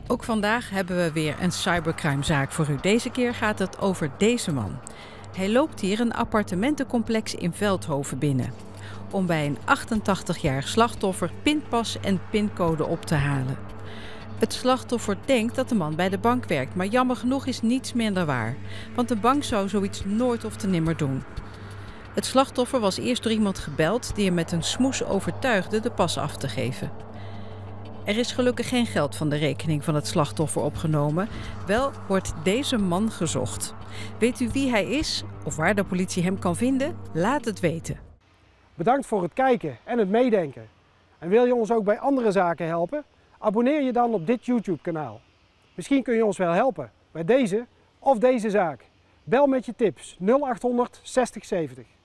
Ook vandaag hebben we weer een cybercrimezaak voor u. Deze keer gaat het over deze man. Hij loopt hier een appartementencomplex in Veldhoven binnen om bij een 88-jarig slachtoffer pinpas en pincode op te halen. Het slachtoffer denkt dat de man bij de bank werkt, maar jammer genoeg is niets minder waar. Want de bank zou zoiets nooit of te nimmer doen. Het slachtoffer was eerst door iemand gebeld die hem met een smoes overtuigde de pas af te geven. Er is gelukkig geen geld van de rekening van het slachtoffer opgenomen. Wel wordt deze man gezocht. Weet u wie hij is of waar de politie hem kan vinden? Laat het weten. Bedankt voor het kijken en het meedenken. En wil je ons ook bij andere zaken helpen? Abonneer je dan op dit YouTube-kanaal. Misschien kun je ons wel helpen bij deze of deze zaak. Bel met je tips 0800 60 70.